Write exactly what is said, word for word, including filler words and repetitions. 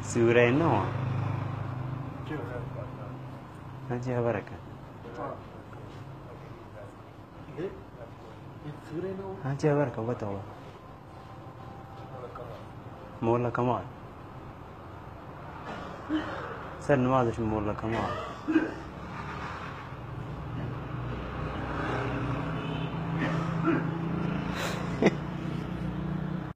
سورة نوح. هاجي بركة. هاجي بركة بتوه. مولا كمال. سر نماذج مولا كمال.